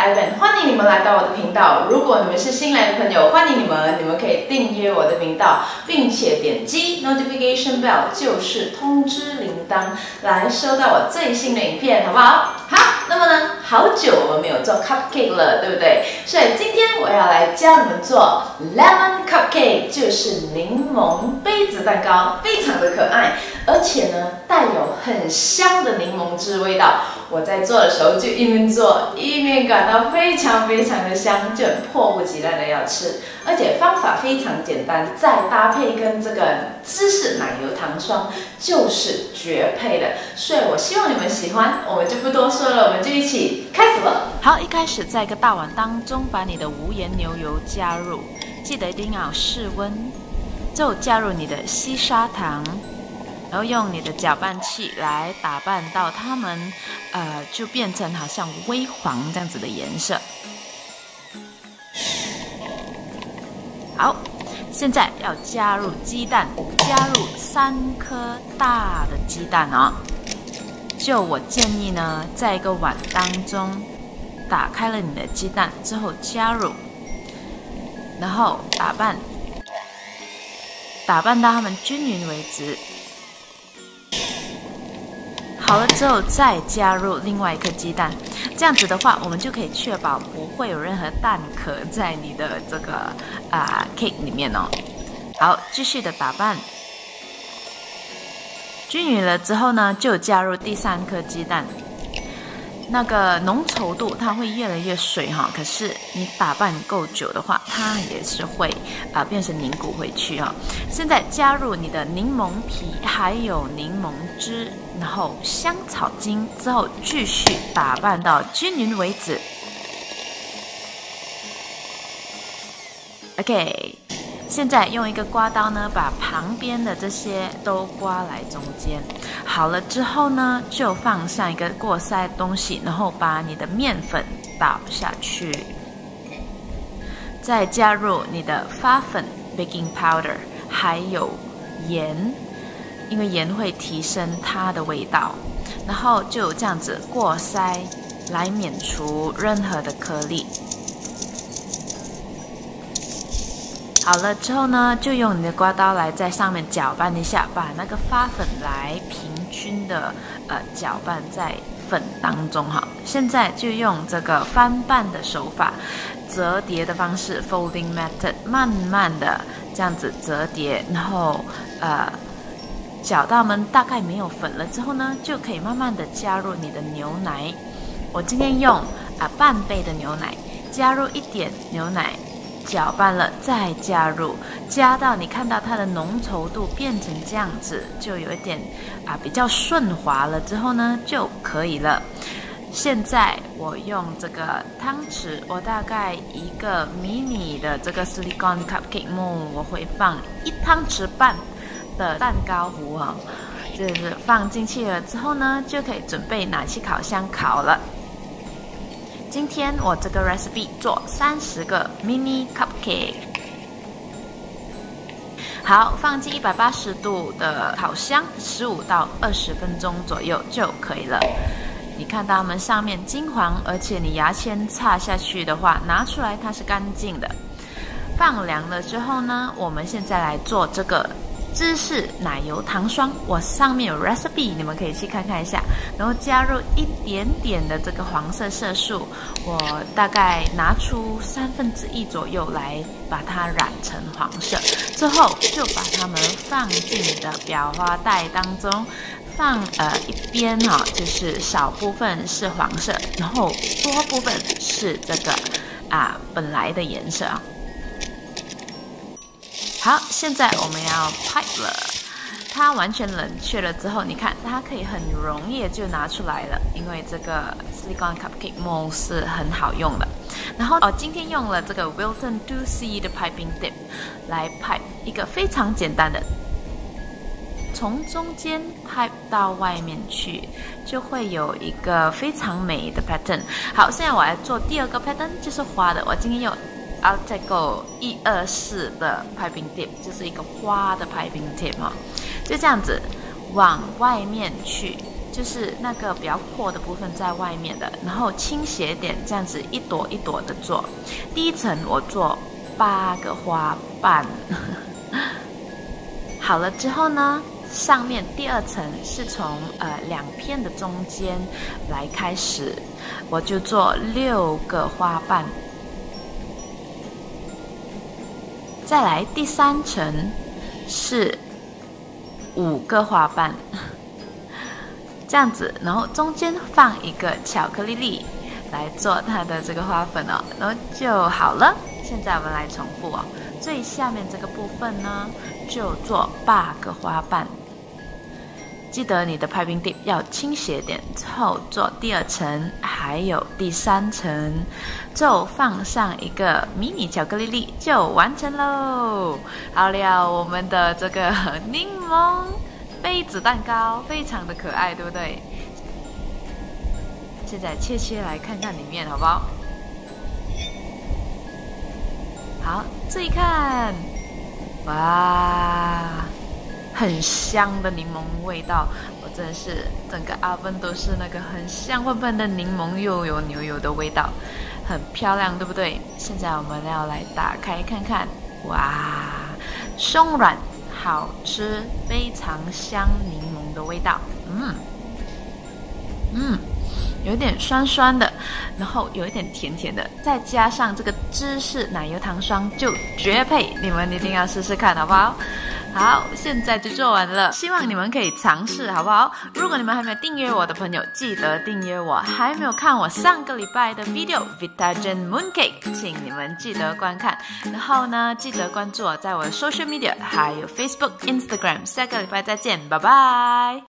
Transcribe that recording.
Ivan， 欢迎你们来到我的频道。如果你们是新来的朋友，欢迎你们可以订阅我的频道，并且点击 Notification Bell， 就是通知铃铛，来收到我最新的影片，好不好？好，那么呢，好久我们没有做 cupcake 了，对不对？所以今天我要来教你们做 lemon cupcake， 就是柠檬杯子蛋糕，非常的可爱，而且呢，带有很香的柠檬汁味道。我在做的时候就一面做一面感到非常的香，就很迫不及待的要吃。而且方法非常简单，再搭配跟这个芝士奶油糖霜就是绝配的。所以我希望你们喜欢，我们就不多说了，我们就一起开始了。好，一开始在一个大碗当中把你的无盐牛油加入，记得一定要室温，之后加入你的细砂糖。然后用你的搅拌器来打拌到它们，就变成好像微黄这样子的颜色。好，现在要加入鸡蛋，加入3颗大的鸡蛋哦。就我建议呢，在一个碗当中打开了你的鸡蛋之后加入，然后打拌到它们均匀为止。好了之后，再加入另外1颗鸡蛋，这样子的话，我们就可以确保不会有任何蛋壳在你的这个cake 里面哦。好，继续的打拌，均匀了之后呢，就加入第3颗鸡蛋。那个浓稠度它会越来越水哈，可是你打拌够久的话，它也是会变成凝固回去哈。现在加入你的柠檬皮还有柠檬汁，然后香草精之后继续打拌到均匀为止。OK， 现在用一个刮刀呢，把旁边的这些都刮来中间。好了之后呢，就放上一个过筛的东西，然后把你的面粉倒下去，再加入你的发粉 baking powder， 还有盐，因为盐会提升它的味道。然后就这样子过筛来免除任何的颗粒。好了之后呢，就用你的刮刀来在上面搅拌一下，把那个发粉来平均的搅拌在粉当中哈。现在就用这个翻拌的手法，折叠的方式 folding method， 慢慢的这样子折叠，然后搅到们大概没有粉了之后呢，就可以慢慢的加入你的牛奶。我今天用半杯的牛奶，加入1点牛奶。搅拌了，再加到你看到它的浓稠度变成这样子，就有一点比较顺滑了之后呢，就可以了。现在我用这个汤匙，我大概一个迷你的这个 silicone cupcake mold， 我会放1汤匙半的蛋糕糊啊，就是放进去了之后呢，就可以准备拿去烤箱烤了。今天我这个 recipe 做30个 mini cupcake， 好，放进180度的烤箱，15到20分钟左右就可以了。你看到它们上面金黄，而且你牙签插下去的话，拿出来它是干净的。放凉了之后呢，我们现在来做这个芝士奶油糖霜，我上面有 recipe， 你们可以去看看一下。然后加入1点点的这个黄色色素，我大概拿出1/3左右来把它染成黄色，之后就把它们放进你的裱花袋当中，放一边哈，就是少部分是黄色，然后多部分是这个本来的颜色啊。好，现在我们要 pipe 了。它完全冷却了之后，你看它可以很容易就拿出来了，因为这个 silicone cupcake mold 是很好用的。然后今天用了这个 Wilton 2C 的 piping tip 来 pipe 一个非常简单的，从中间 pipe 到外面去，就会有一个非常美的 pattern。好，现在我来做第2个 pattern， 就是花的。我今天用Artego 124的 piping tip， 就是一个花的 piping tip 就这样子往外面去， 就是那个比较阔的部分在外面的，然后倾斜点这样子一朵一朵的做。第一层我做8个花瓣，好了之后呢，上面第2层是从2片的中间来开始，我就做6个花瓣。再来第3层是5个花瓣，这样子，然后中间放一个巧克力粒来做它的这个花粉哦，然后就好了。现在我们来重复哦，最下面这个部分呢，就做8个花瓣。记得你的 piping tip 要倾斜点，之后做第2层，还有第3层，就放上一个迷你巧克力粒，就完成喽。好了，我们的这个柠檬杯子蛋糕非常的可爱，对不对？现在切来看看里面好不好？好，注意看，哇，很香的柠檬味道，我真的是整个oven都是那个很香喷喷的柠檬又有牛油的味道，很漂亮，对不对？现在我们要来打开看看，哇，松软好吃，非常香柠檬的味道，有点酸酸的，然后有一点甜甜的，再加上这个芝士奶油糖霜就绝配，你们一定要试试看好不好？好，现在就做完了，希望你们可以尝试好不好？如果你们还没有订阅我的朋友，记得订阅我，还没有看我上个礼拜的 video Vitagen Mooncake， 请你们记得观看，然后呢记得关注我在我的 social media， 还有 Facebook、Instagram， 下个礼拜再见，拜拜。